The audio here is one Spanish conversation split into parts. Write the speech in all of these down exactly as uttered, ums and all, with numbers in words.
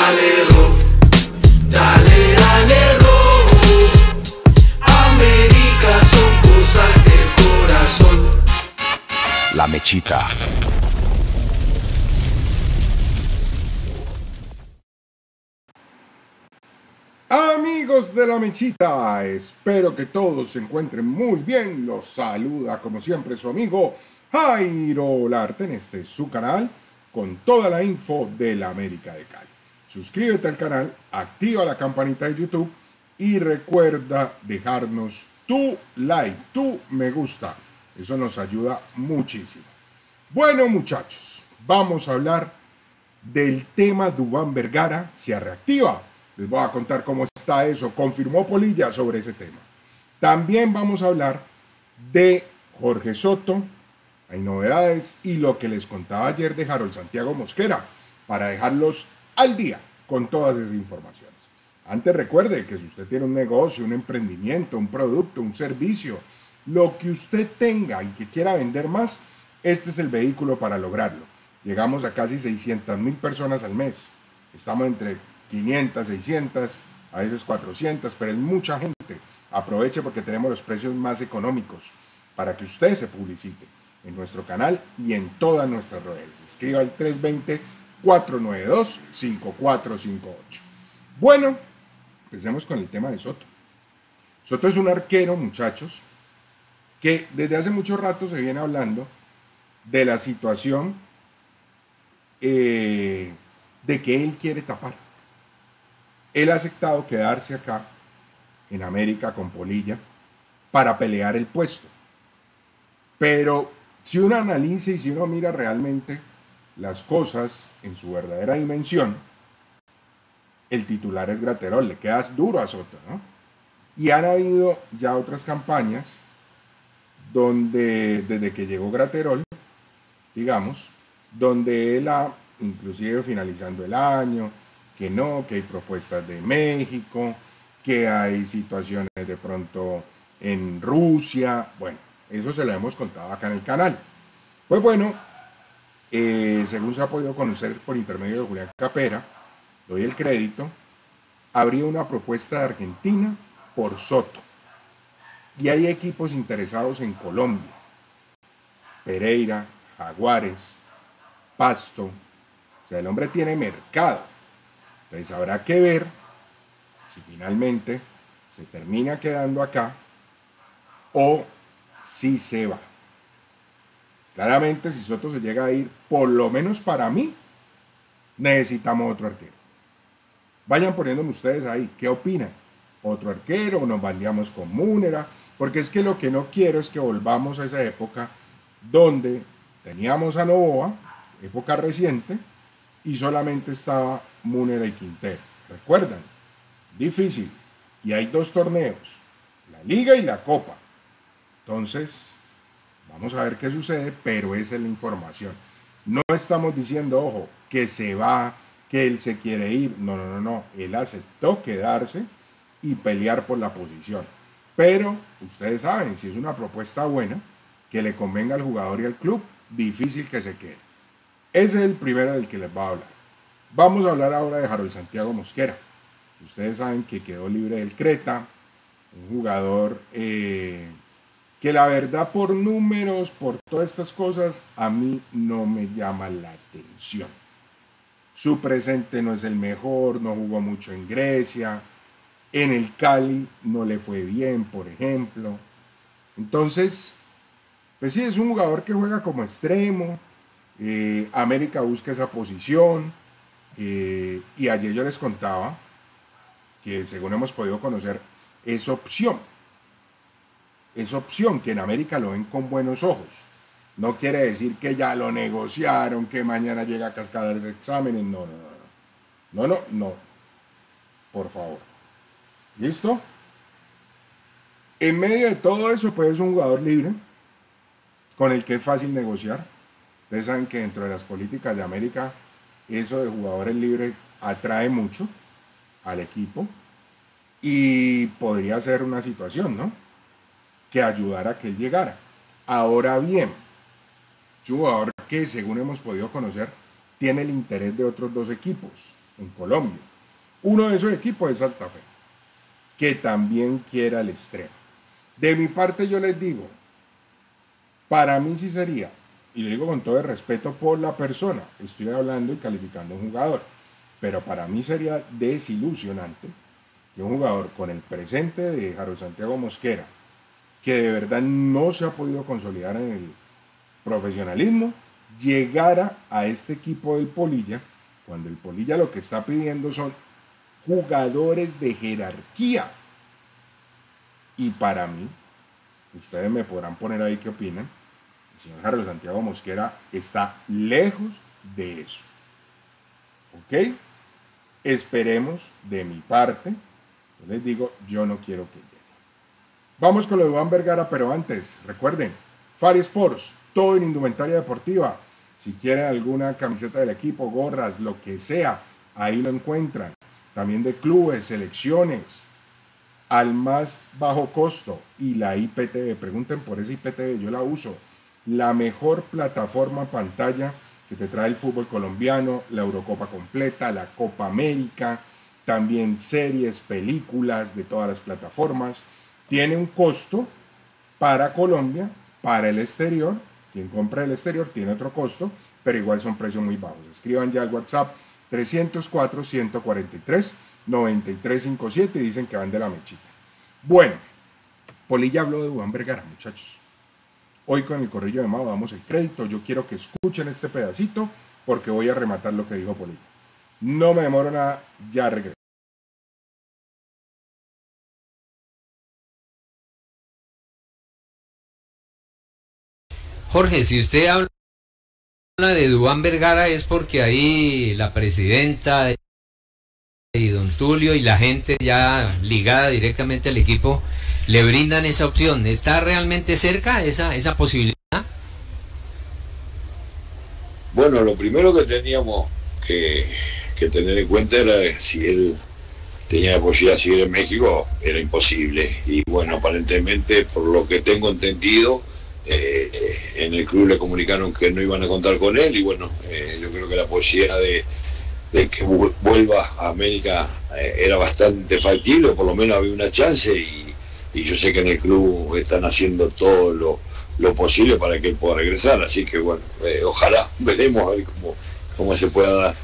dale ro, dale, dale ro. América son cosas del corazón. La Mechita. Amigos de La Mechita, espero que todos se encuentren muy bien. Los saluda como siempre su amigo Jairo Olarte en este su canal con toda la info de la América de Cali. Suscríbete al canal, activa la campanita de YouTube y recuerda dejarnos tu like, tu me gusta. Eso nos ayuda muchísimo. Bueno muchachos, vamos a hablar del tema Duván Vergara se reactiva. Les voy a contar cómo está eso. Confirmó Polilla sobre ese tema. También vamos a hablar de Jorge Soto. Hay novedades y lo que les contaba ayer de Harold Santiago Mosquera para dejarlos al día con todas esas informaciones. Antes recuerde que si usted tiene un negocio, un emprendimiento, un producto, un servicio, lo que usted tenga y que quiera vender más, este es el vehículo para lograrlo. Llegamos a casi seiscientas mil personas al mes. Estamos entre quinientas, seiscientas, a veces cuatrocientas, pero es mucha gente. Aproveche porque tenemos los precios más económicos para que usted se publicite en nuestro canal y en todas nuestras redes. Escriba al tres dos cero, cuatro nueve dos, cinco cuatro cinco ocho. Bueno, empecemos con el tema de Soto. Soto es un arquero, muchachos, que desde hace mucho rato se viene hablando de la situación eh, de que él quiere tapar. Él ha aceptado quedarse acá en América con Polilla para pelear el puesto. Pero si uno analiza y si uno mira realmente las cosas en su verdadera dimensión, el titular es Graterol, le queda duro a Soto, ¿no? Y han habido ya otras campañas donde, desde que llegó Graterol, digamos, donde él ha, inclusive finalizando el año, que no, que hay propuestas de México, que hay situaciones de pronto en Rusia. Bueno, eso se lo hemos contado acá en el canal. Pues bueno, eh, según se ha podido conocer por intermedio de Julián Capera, doy el crédito, habría una propuesta de Argentina por Soto. Y hay equipos interesados en Colombia. Pereira, Jaguares, Pasto. O sea, el hombre tiene mercado. Entonces habrá que ver si finalmente se termina quedando acá o si se va. Claramente, si Soto se llega a ir, por lo menos para mí, necesitamos otro arquero. Vayan poniéndome ustedes ahí, ¿qué opinan? ¿Otro arquero o nos bandeamos con Múnera? Porque es que lo que no quiero es que volvamos a esa época donde teníamos a Novoa, época reciente, y solamente estaba Múnera y Quintero. ¿Recuerdan? Difícil. Y hay dos torneos, la Liga y la Copa. Entonces, vamos a ver qué sucede, pero esa es la información. No estamos diciendo, ojo, que se va, que él se quiere ir. No, no, no, no. Él aceptó quedarse y pelear por la posición. Pero, ustedes saben, si es una propuesta buena, que le convenga al jugador y al club, difícil que se quede. Ese es el primero del que les voy a hablar. Vamos a hablar ahora de Harold Santiago Mosquera. Ustedes saben que quedó libre del Creta, un jugador eh, que la verdad por números, por todas estas cosas, a mí no me llama la atención. Su presente no es el mejor, no jugó mucho en Grecia, en el Cali no le fue bien, por ejemplo. Entonces, pues sí, es un jugador que juega como extremo. Eh, América busca esa posición eh, y ayer yo les contaba que según hemos podido conocer es opción es opción que en América lo ven con buenos ojos. No quiere decir que ya lo negociaron, que mañana llega a cascadar ese examen. No, no, no, no, no, no, por favor. ¿Listo? En medio de todo eso, pues es un jugador libre con el que es fácil negociar. Ustedes saben que dentro de las políticas de América, eso de jugadores libres atrae mucho al equipo y podría ser una situación, ¿no?, que ayudara a que él llegara. Ahora bien, es un jugador que, según hemos podido conocer, tiene el interés de otros dos equipos. en Colombia. Uno de esos equipos es Santa Fe, que también quiere al extremo. De mi parte yo les digo, para mí sí sería, y lo digo con todo el respeto por la persona, estoy hablando y calificando a un jugador, pero para mí sería desilusionante que un jugador con el presente de Harold Santiago Mosquera, que de verdad no se ha podido consolidar en el profesionalismo, llegara a este equipo del Polilla, cuando el Polilla lo que está pidiendo son jugadores de jerarquía. Y para mí, ustedes me podrán poner ahí qué opinan, el señor Harold Santiago Mosquera está lejos de eso. ¿Ok? Esperemos de mi parte, yo les digo, yo no quiero que llegue. Vamos con lo de Duván Vergara, pero antes, recuerden, Fari Sports, todo en indumentaria deportiva. Si quieren alguna camiseta del equipo, gorras, lo que sea, ahí lo encuentran. También de clubes, selecciones, al más bajo costo. Y la I P T V, pregunten por esa I P T V, yo la uso. La mejor plataforma pantalla que te trae el fútbol colombiano, la Eurocopa completa, la Copa América, también series, películas de todas las plataformas. Tiene un costo para Colombia, para el exterior. Quien compra el exterior tiene otro costo, pero igual son precios muy bajos. Escriban ya al WhatsApp trescientos cuatro, ciento cuarenta y tres, noventa y tres cincuenta y siete y dicen que van de la mechita. Bueno, Polilla habló de Duván Vergara, muchachos. Hoy con el corrillo de Mao damos el crédito. Yo quiero que escuchen este pedacito porque voy a rematar lo que dijo Polilla. No me demoro nada, ya regreso. Jorge, si usted habla de Duván Vergara es porque ahí la presidenta y don Tulio y la gente ya ligada directamente al equipo le brindan esa opción. ¿Está realmente cerca esa, esa posibilidad? Bueno, lo primero que teníamos que, que tener en cuenta era si él tenía la posibilidad de seguir en México, era imposible. Y bueno, aparentemente, por lo que tengo entendido, eh, en el club le comunicaron que no iban a contar con él y bueno, eh, yo creo que la posibilidad de, de que vuelva a América eh, era bastante factible, por lo menos había una chance y, y yo sé que en el club están haciendo todo lo, lo posible para que él pueda regresar, así que bueno, eh, ojalá, veremos a ver cómo, cómo se pueda dar.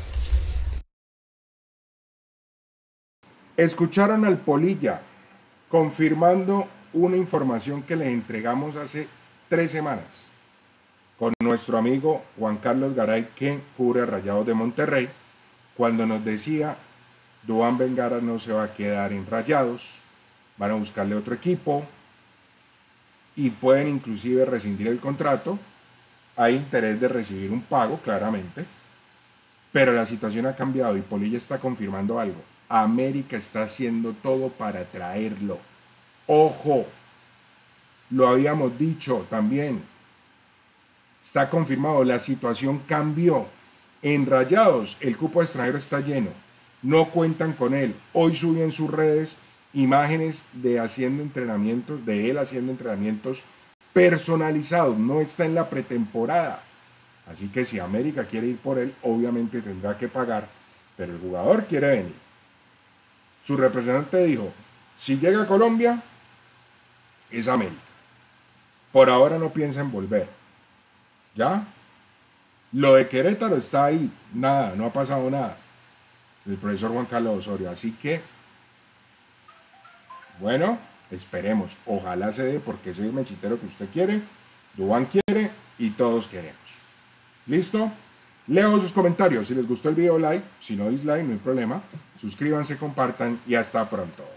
Escucharon al Polilla confirmando una información que les entregamos hace tres semanas con nuestro amigo Juan Carlos Garay, que cubre a Rayados de Monterrey, cuando nos decía Duván Vergara no se va a quedar en Rayados, van a buscarle otro equipo y pueden inclusive rescindir el contrato. Hay interés de recibir un pago, claramente, pero la situación ha cambiado y Polilla está confirmando algo. América está haciendo todo para traerlo. Ojo, lo habíamos dicho también. Está confirmado, la situación cambió. En Rayados el cupo extranjero está lleno. No cuentan con él. Hoy subí en sus redes imágenes de haciendo entrenamientos, de él haciendo entrenamientos personalizados. No está en la pretemporada. Así que si América quiere ir por él, obviamente tendrá que pagar. Pero el jugador quiere venir. Su representante dijo, si llega a Colombia, es América. Por ahora no piensa en volver. ¿Ya? Lo de Querétaro está ahí. Nada, no ha pasado nada. El profesor Juan Carlos Osorio. Así que, bueno, esperemos. Ojalá se dé porque ese es el mechitero que usted quiere, Duván quiere y todos queremos. ¿Listo? Leo sus comentarios. Si les gustó el video, like. Si no, dislike, no hay problema. Suscríbanse, compartan y hasta pronto.